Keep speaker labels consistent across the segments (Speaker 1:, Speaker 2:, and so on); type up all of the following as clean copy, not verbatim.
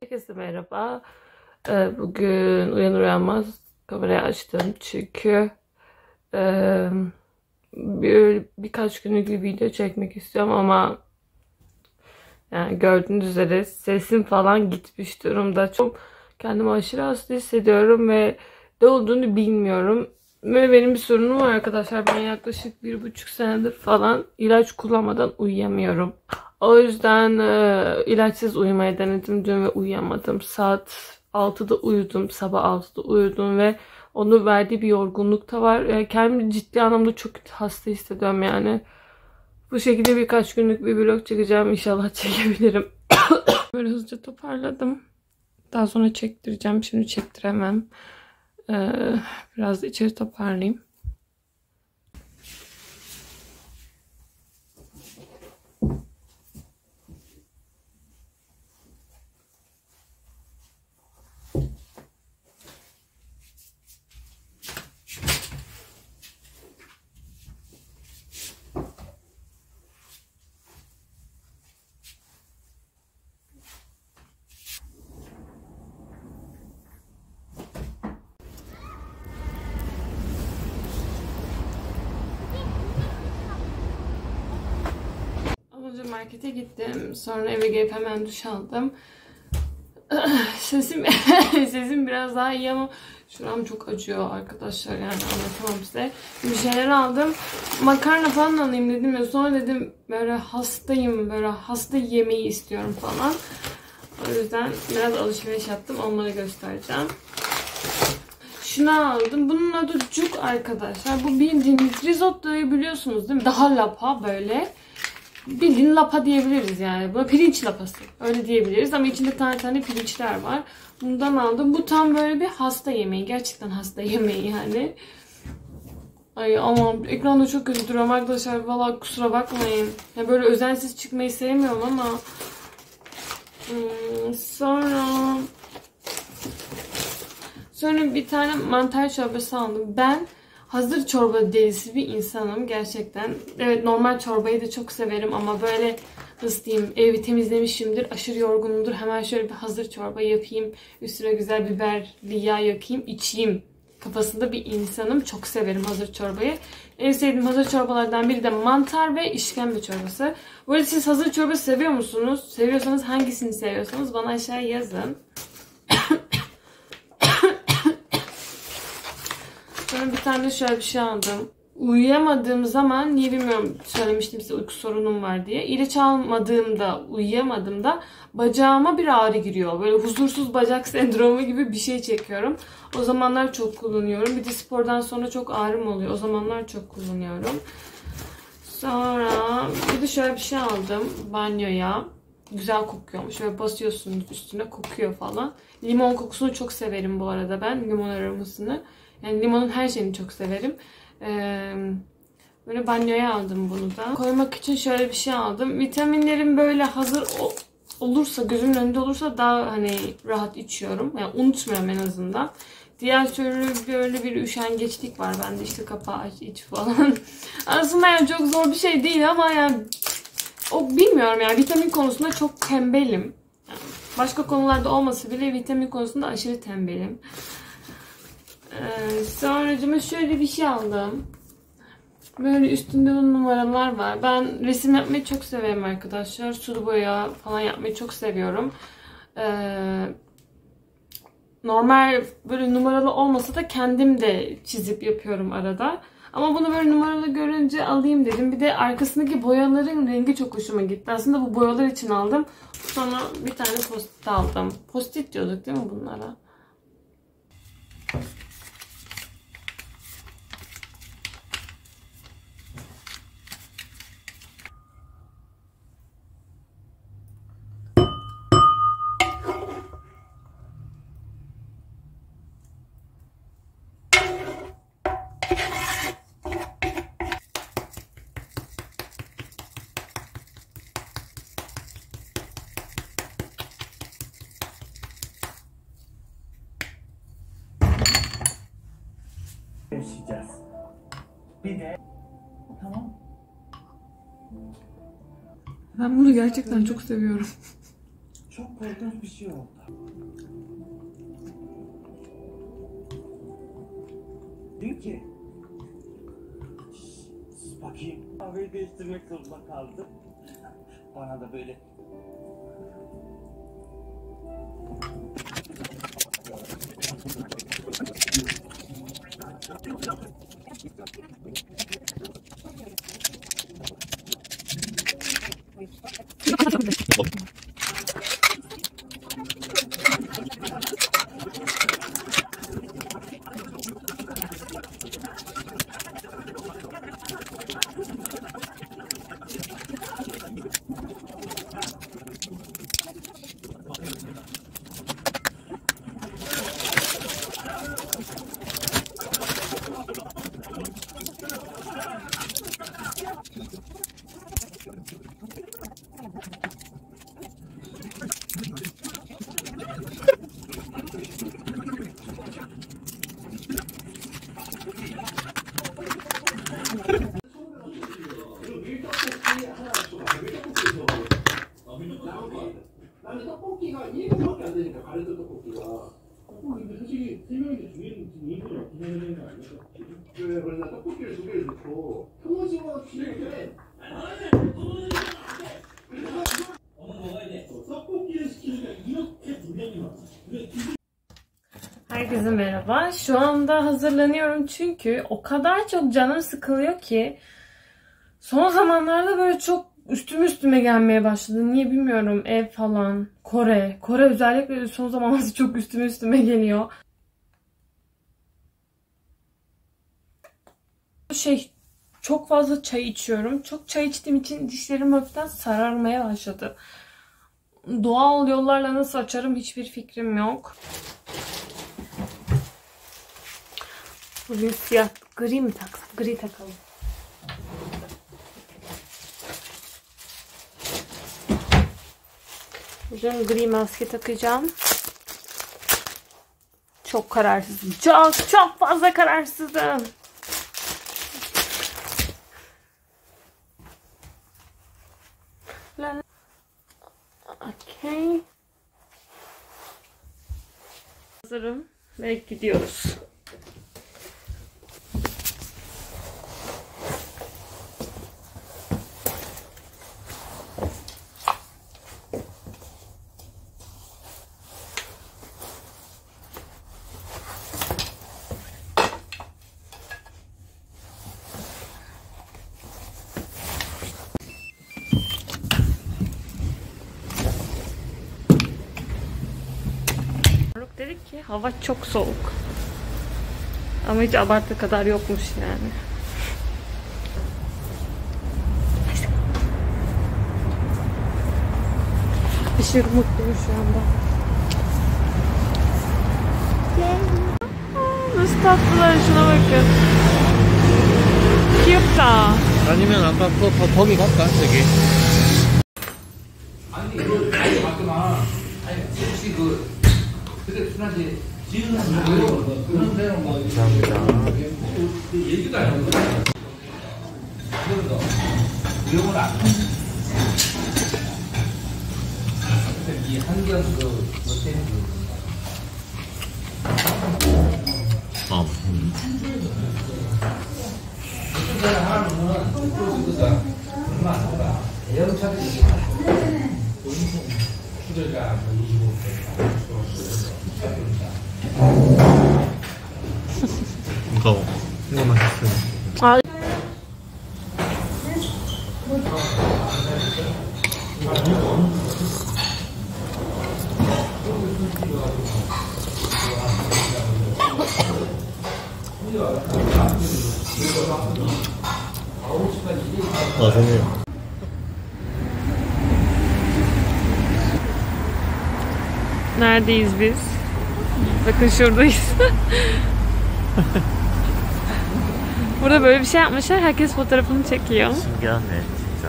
Speaker 1: Herkese merhaba. Bugün uyanır uyanmaz kamerayı açtım çünkü e, birkaç günlük bir video çekmek istiyorum ama yani gördüğünüz üzere sesim falan gitmiş durumda. Çok kendimi aşırı hasta hissediyorum ve ne olduğunu bilmiyorum. Ve benim bir sorunum var arkadaşlar. Ben yaklaşık 1,5 senedir falan ilaç kullanmadan uyuyamıyorum. O yüzden ilaçsız uyumaya denedim dün ve uyuyamadım. Saat 6'da uyudum, sabah 6'da uyudum ve onun verdiği bir yorgunluk da var. Kendimi ciddi anlamda çok hasta hissediyorum yani. Bu şekilde birkaç günlük bir vlog çekeceğim. İnşallah çekebilirim. Böyle hızlıca toparladım. Daha sonra çektireceğim. Şimdi çektiremem. Biraz da içeri toparlayayım. Önce markete gittim. Sonra eve gelip hemen duş aldım. Sesim biraz daha iyi ama şuram çok acıyor arkadaşlar, yani anlatamam size. Bir şeyler aldım. Makarna falan alayım dedim ya. Sonra dedim böyle hastayım. Böyle hasta yemeği istiyorum falan. O yüzden biraz alışveriş yaptım. Onları göstereceğim. Şunu aldım. Bunun adı cuk arkadaşlar. Bu bildiğiniz risottoyu biliyorsunuz değil mi? Daha lapa böyle. Bildiğin lapa diyebiliriz yani. Bu pirinç lapası. Öyle diyebiliriz ama içinde tane tane pirinçler var. Bundan aldım. Bu tam böyle bir hasta yemeği. Gerçekten hasta yemeği yani. Ay ama ekranda çok kötü duruyorum arkadaşlar. Valla kusura bakmayın. Ya böyle özensiz çıkmayı sevmiyorum ama. Sonra bir tane mantar çorbası aldım. Ben hazır çorba delisi bir insanım gerçekten. Evet, normal çorbayı da çok severim ama böyle nasıl diyeyim, evi temizlemişimdir, aşırı yorgunumdur. Hemen şöyle bir hazır çorba yapayım. Üstüne güzel biberli yağ yakayım, içeyim kafasında bir insanım. Çok severim hazır çorbayı. En sevdiğim hazır çorbalardan biri de mantar ve işkembe çorbası. Bu arada siz hazır çorba seviyor musunuz? Seviyorsanız hangisini seviyorsanız bana aşağıya yazın. Sonra bir tane de şöyle bir şey aldım. Uyuyamadığım zaman, niye bilmiyorum, söylemiştim size uyku sorunum var diye. İlaç almadığımda, uyuyamadığımda bacağıma bir ağrı giriyor. Böyle huzursuz bacak sendromu gibi bir şey çekiyorum. O zamanlar çok kullanıyorum. Bir de spordan sonra çok ağrım oluyor. O zamanlar çok kullanıyorum. Sonra bir de şöyle bir şey aldım banyoya. Güzel kokuyormuş. Böyle basıyorsunuz üstüne, kokuyor falan. Limon kokusunu çok severim bu arada ben. Limon aromasını. Yani limonun her şeyini çok severim. Böyle banyoya aldım bunu da. Koymak için şöyle bir şey aldım. Vitaminlerim böyle hazır olursa, gözümün önünde olursa daha hani rahat içiyorum. Yani unutmuyorum en azından. Diğer türlü böyle bir üşengeçlik var bende, işte kapağı aç iç falan. Aslında yani çok zor bir şey değil ama yani o bilmiyorum, yani vitamin konusunda çok tembelim. Yani başka konularda olmasa bile vitamin konusunda aşırı tembelim. Sonracıma şöyle bir şey aldım. Böyle üstünde numaralar var. Ben resim yapmayı çok severim arkadaşlar. Sulu boya falan yapmayı çok seviyorum. Normal böyle numaralı olmasa da kendim de çizip yapıyorum arada. Ama bunu böyle numaralı görünce alayım dedim. Bir de arkasındaki boyaların rengi çok hoşuma gitti. Aslında bu boyalar için aldım. Sonra bir tane post-it aldım. Post-it diyorduk değil mi bunlara?
Speaker 2: Yaşayacağız. Bir de tamam.
Speaker 1: Ben bunu gerçekten çok seviyorum.
Speaker 2: Çok korkunç bir şey oldu. Diyor ki, sus bakayım. Kahveyi değiştirmek zorunda kaldım. Bana da böyle
Speaker 3: 나는 떡볶이가 1인분밖에 안 되니까 가래떡 떡볶이가 떡볶이인데 솔직히 3명인데 주인 2인분을 기다려야 되는 거 아니야? 그래 그래서 떡볶이를 2개를 넣고 평소식으로 시키는데 떡볶이를 시키니까 이렇게 분량이 많아.
Speaker 1: Herkese merhaba. Şu anda hazırlanıyorum çünkü o kadar çok canım sıkılıyor ki son zamanlarda böyle çok üstüme gelmeye başladı. Niye bilmiyorum. Ev falan, Kore. Kore özellikle son zamanlarda çok üstüme geliyor. Çok fazla çay içiyorum. Çok çay içtiğim için dişlerim hafiften sararmaya başladı. Doğal yollarla nasıl açarım hiçbir fikrim yok. Bugün siyah, gri mi taksam? Gri takalım. Bugün gri maske takacağım. Çok kararsızım. Çok fazla kararsızım. Okay. Hazırım ve gidiyoruz. Dedik ki hava çok soğuk. Ama hiç abartı kadar yokmuş yani. Aşırı mutluyum şu anda. Nasıl tatlılar, şuna bakın. 귀엽다.
Speaker 4: 아니면 아까 거기 갈까? 저기.
Speaker 3: 아니 이거 아니 맞구나. 아니 혹시 그때 순하지 지은 그런 데는 뭐 얘기도 안 하고 그래서 이런 안 이 한경 못된 하는 거는 얼마 안 나가 대형차들이 수저가
Speaker 4: 이거 맛있어요.
Speaker 1: 아.
Speaker 4: 맛있네요.
Speaker 1: Neredeyiz biz? Bakın şuradayız. Burada böyle bir şey yapmışlar. Herkes fotoğrafını çekiyor.
Speaker 4: 신기하네 진짜.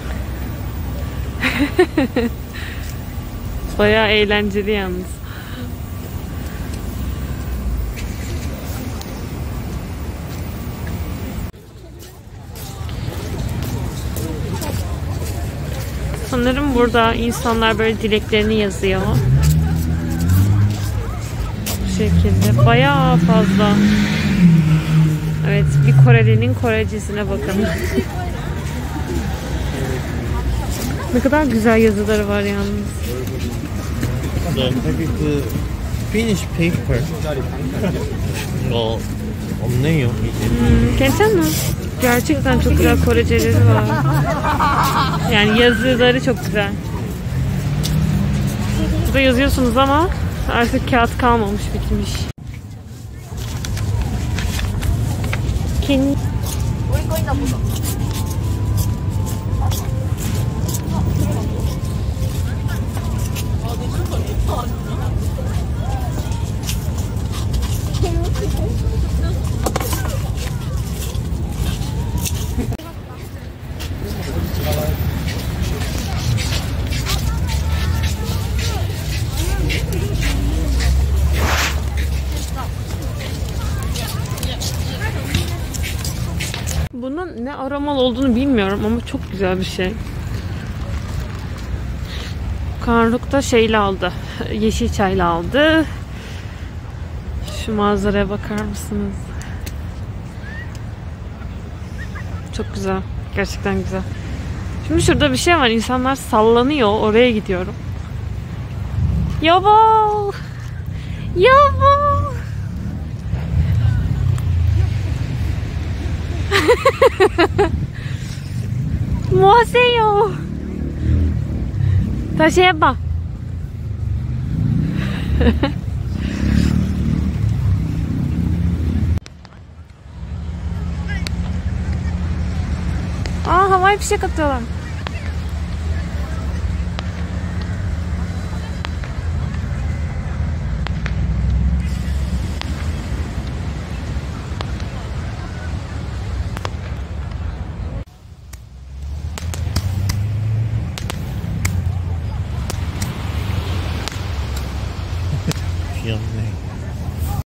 Speaker 1: Bayağı eğlenceli yalnız. Sanırım burada insanlar böyle dileklerini yazıyor. Bu şekilde. Bayağı fazla. Evet, bir Korelinin Korecisine bakın. Ne kadar güzel yazıları var yalnız.
Speaker 4: 네, 여기 그 finish paper 이거 없네요 이제.
Speaker 1: 괜찮 Gerçekten çok güzel Koreceleri var. Yani yazıları çok güzel. Burada yazıyorsunuz ama artık kağıt kalmamış, bitmiş. Kin Bunun ne aromalı olduğunu bilmiyorum ama çok güzel bir şey. Karnuk da şeyle aldı. Yeşil çayla aldı. Şu manzaraya bakar mısınız? Çok güzel. Gerçekten güzel. Şimdi şurada bir şey var. İnsanlar sallanıyor. Oraya gidiyorum. Yabo! Yabo! 뭐 하세요? 다시 해봐. 아, havai fişek atıyorlar.
Speaker 4: 귀엽네.